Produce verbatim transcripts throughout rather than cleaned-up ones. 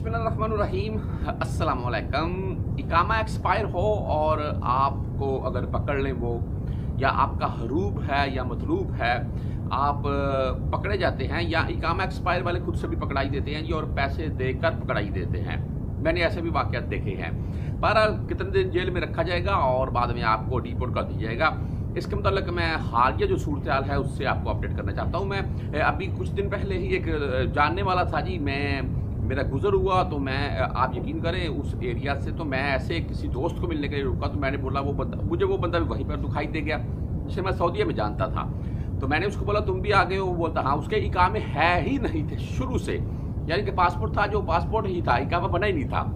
बिस्मिल्लाहिर्रहमानिर्रहीम, अस्सलाम वालेकुम। इकामा एक्सपायर हो और आपको अगर पकड़ लें वो, या आपका हरूब है या मतलूब है, आप पकड़े जाते हैं या इकामा एक्सपायर वाले खुद से भी पकड़ाई देते हैं जी और पैसे देकर पकड़ाई देते हैं। मैंने ऐसे भी वाक़यात देखे हैं। बहरहाल कितने दिन जेल में रखा जाएगा और बाद में आपको डिपोर्ट कर दिया जाएगा, इसके मतलब मैं हालिया जो सूरत हाल है उससे आपको अपडेट करना चाहता हूँ। मैं अभी कुछ दिन पहले ही एक जानने वाला था जी, मैं मेरा गुजर हुआ तो मैं, आप यकीन करें, उस एरिया से तो मैं ऐसे किसी दोस्त को मिलने के लिए रुका तो मैंने बोला वो बंदा, मुझे वो बंदा भी वहीं पर दिखाई दे गया जिसे मैं सऊदीया में जानता था। तो मैंने उसको बोला तुम भी आ गए हो? वो बोलता हाँ। उसके इकामे है ही नहीं थे शुरू से, यानी कि पासपोर्ट था जो पासपोर्ट ही था, इकामा बना ही नहीं था।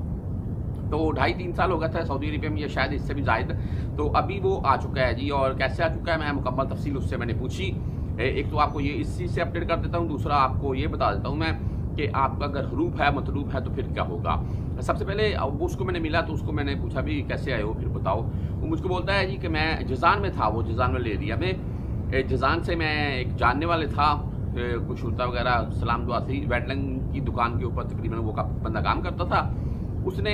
तो ढाई तीन साल हो गया था सऊदी अरबिया में, या शायद इससे भी ज़ायद। तो अभी वो आ चुका है जी, और कैसे आ चुका है मैं मुकम्मल तफसील उससे मैंने पूछी। एक तो आपको ये इस चीज़ से अपडेट कर देता हूँ, दूसरा आपको ये बता देता हूँ मैं कि आपका अगर हरूब है मतलूब है तो फिर क्या होगा। सबसे पहले उसको मैंने मिला तो उसको मैंने पूछा भी कैसे आए हो फिर बताओ। वो मुझको बोलता है जी कि मैं जज़ान में था, वो जज़ान वाले एरिया में। जज़ान से मैं एक जानने वाले था, कुछ शुरता वगैरह सलाम दुआ थी, वेटलैंड की दुकान के ऊपर तकरीबन वो का बंदा काम करता था। उसने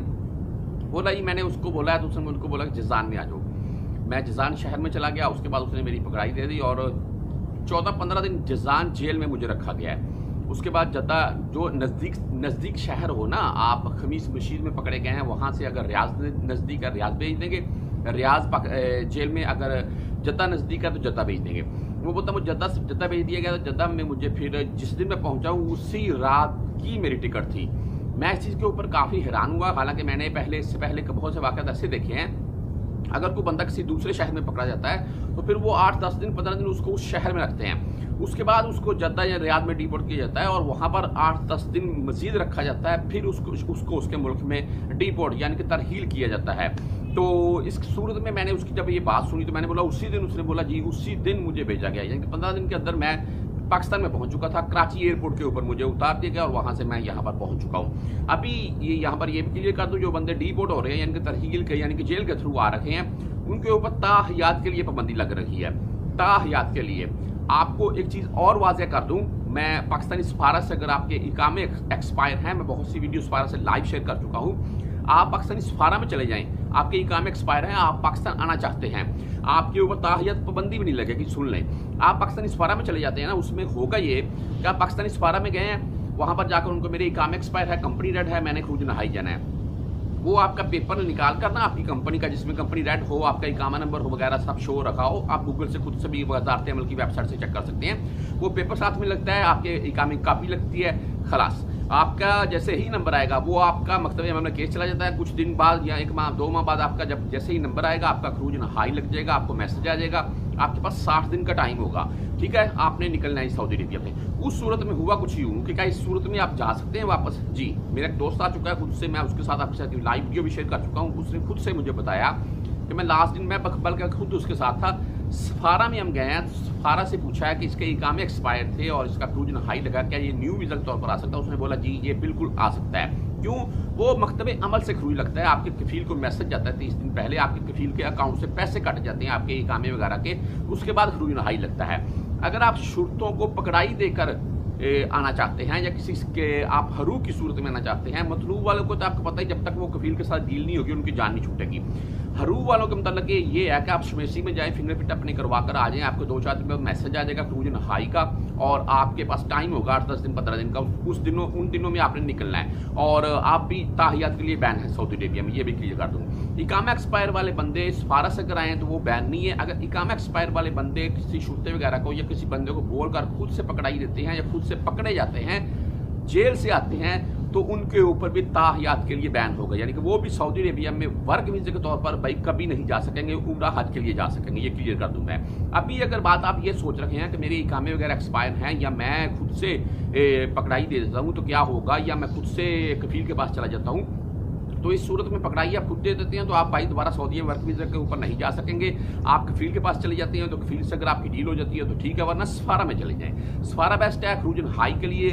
बोला जी, मैंने उसको बोला है तो उसने मुझको बोला कि जज़ान में आ जाओ। मैं जज़ान शहर में चला गया, उसके बाद उसने मेरी पकड़ाई दे दी और चौदह पंद्रह दिन जज़ान जेल में मुझे रखा गया है। उसके बाद जद्दा जो नज़दीक नज़दीक शहर हो ना, आप खमीस मशीद में पकड़े गए हैं, वहाँ से अगर रियाज नज़दीक है रियाज भेज देंगे, रियाज जेल में अगर जद्दा नज़दीक है तो जद्दा भेज देंगे। वो बोलता मुझे जद्दा जद्दा भेज दिया गया। तो जद्दा में मुझे फिर जिस दिन मैं पहुँचा हूँ उसी रात की मेरी टिकट थी। मैं इस चीज़ के ऊपर काफ़ी हैरान हुआ, हालांकि मैंने पहले इससे पहले बहुत से वाक़यात ऐसे देखे हैं। अगर कोई बंदा किसी दूसरे शहर में पकड़ा जाता है तो फिर वो आठ दस दिन पंद्रह दिन उसको उस शहर में रखते हैं, उसके बाद उसको जद्दा या रियाद में डिपोर्ट किया जाता है और वहाँ पर आठ दस दिन मजीद रखा जाता है, फिर उसको उसको उसके मुल्क में डिपोर्ट यानी कि तरहील किया जाता है। तो इस सूरत में मैंने उसकी जब ये बात सुनी तो मैंने बोला उसी दिन, उसने बोला जी उसी दिन मुझे भेजा गया, यानी कि पंद्रह दिन के अंदर मैं पाकिस्तान में पहुंच चुका था। कराची एयरपोर्ट के ऊपर मुझे उतार दिया गया और वहां से मैं यहां पर पहुंच चुका हूं। अभी ये यहां पर ये भी क्लियर कर दूं, जो बंदे डिपोर्ट हो रहे हैं यानी कि तरहील के यानी कि जेल के थ्रू आ रखे हैं, उनके ऊपर ताहियात के लिए पाबंदी लग रही है। ताहियात के लिए आपको एक चीज़ और वाज़ेह कर दूं, मैं पाकिस्तानी सफारत से अगर आपके इकामे एक्सपायर हैं, मैं बहुत सी वीडियो सफारत से लाइव शेयर कर चुका हूँ। आप पाकिस्तानी सफारा में चले जाएं, आपके इकामे एक्सपायर हैं, आप पाकिस्तान आना चाहते हैं, आपके ऊपर ताहियत पाबंदी भी नहीं लगेगी। सुन लें, आप पाकिस्तानी सफारा में चले जाते हैं ना, उसमें होगा ये कि आप पाकिस्तानी सफारा में गए हैं, वहाँ पर जाकर उनको मेरे इकामे एक्सपायर है, कंपनी रेड है, मैंने खुद नहाई जाना है, वो आपका पेपर निकाल कर ना आपकी कंपनी का, जिसमें कंपनी रेड हो, आपका इकामा नंबर हो वगैरह सब शो रखा हो, आप गूगल से खुद से भी वजारत अमल की वेबसाइट से चेक कर सकते हैं। वो पेपर साथ में लगता है, आपके इकामे की कापी लगती है, खलास आपका जैसे ही नंबर आएगा वो आपका मकतब अमल में केस चला जाता है। कुछ दिन बाद या एक माह दो माह बाद आपका जब जैसे ही नंबर आएगा आपका क्रूज हाई लग जाएगा, आपको मैसेज आ जाएगा, आपके पास साठ दिन का टाइम होगा, ठीक है, आपने निकलना है सऊदी अरबिया में। उस सूरत में हुआ कुछ यूँ कि क्या इस सूरत में आप जा सकते हैं वापस? जी, मेरा एक दोस्त आ चुका है खुद से, मैं उसके साथ आपके साथ लाइव वीडियो भी शेयर कर चुका हूँ। उसने खुद से मुझे बताया कि मैं लास्ट दिन मैं बल्कि खुद उसके साथ था, सफारा में हम गए हैं, सफारा से पूछा है कि इसके इकामे एक्सपायर थे और इसका क्रूज हाई लगा, क्या ये न्यू वीज़ा के तौर पर आ सकता है? उसने बोला जी ये बिल्कुल आ सकता है। क्यों? वो मकतब अमल से क्रूज लगता है, आपके कफील को मैसेज जाता है तीस दिन पहले, आपके कफील के अकाउंट से पैसे कट जाते हैं आपके इकामे वगैरह के, उसके बाद क्रूज हाई लगता है। अगर आप शुरतों को पकड़ाई देकर आना चाहते हैं या किसी के आप हरूब की सूरत में आना चाहते हैं, मतलूब वालों को तो आपको पता है जब तक वो कफील के साथ डील नहीं होगी उनकी जान नहीं छूटेगी। हरूब वालों के मतलब ये है कि आप शमेसी में जाएं, फिंगरप्रिंट अपने करवा कर आ जाएं, आपको दो चार दिन बाद मैसेज आ जाएगा क्रूज हाई का और आपके पास टाइम होगा आठ दस दिन पंद्रह दिन का, उस दिनों उन दिनों में आपने निकलना है और आप भी ताहियात के लिए बैन है सऊदी अरबिया में, ये भी क्लियर कर दूँ। इकामा एक्सपायर वाले बंदे सफारत से कराएं तो वो बैन नहीं है। अगर इकामा एक्सपायर वाले बंदे किसी शुरते वगैरह को या किसी बंदे को बोल कर खुद से पकड़ाई देते हैं या खुद से पकड़े जाते हैं, जेल से आते हैं, तो उनके ऊपर भी ताहियात के लिए बैन होगा, यानी कि वो भी सऊदी अरबिया में वर्क वीज़े के तौर पर भाई कभी नहीं जा सकेंगे, उम्रा हज के लिए जा सकेंगे, ये क्लियर कर दूं मैं। अभी अगर बात आप ये सोच रखे हैं कि मेरे इकामे वगैरह एक्सपायर हैं या मैं खुद से ए, पकड़ाई दे देता हूँ तो क्या होगा, या मैं खुद से कफील के पास चला जाता हूँ, तो इस सूरत में पकड़ाई आप खुद दे देते हैं तो आप भाई दोबारा सऊदी वर्क वीज़ा के ऊपर नहीं जा सकेंगे। आप कफील के पास चले जाते हैं तो कफील से अगर आपकी डील हो जाती है तो ठीक है, वरना सफारा में चले जाएं। सफारा बेस्ट है क्रूज हाई के लिए,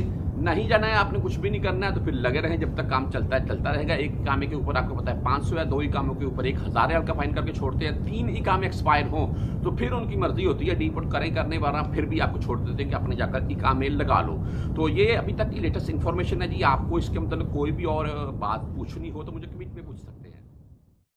नहीं जाना है, आपने कुछ भी नहीं करना है, तो फिर लगे रहें, जब तक काम चलता है चलता रहेगा। एक इकामे के ऊपर आपको पता है पाँच सौ या दो इकामों के ऊपर एक हज़ार रियाल का फाइन करके छोड़ते हैं। तीन इकामे एक्सपायर हों तो फिर उनकी मर्जी होती है, डिपोर्ट करें करने वाला, फिर भी आपको छोड़ देते हैं कि आपने जाकर इकामे लगा लो। तो ये अभी तक की लेटेस्ट इन्फॉर्मेशन है जी। आपको इसके मतलब कोई भी और बात पूछनी हो तो मुझे कमेंट में पूछ सकते हैं।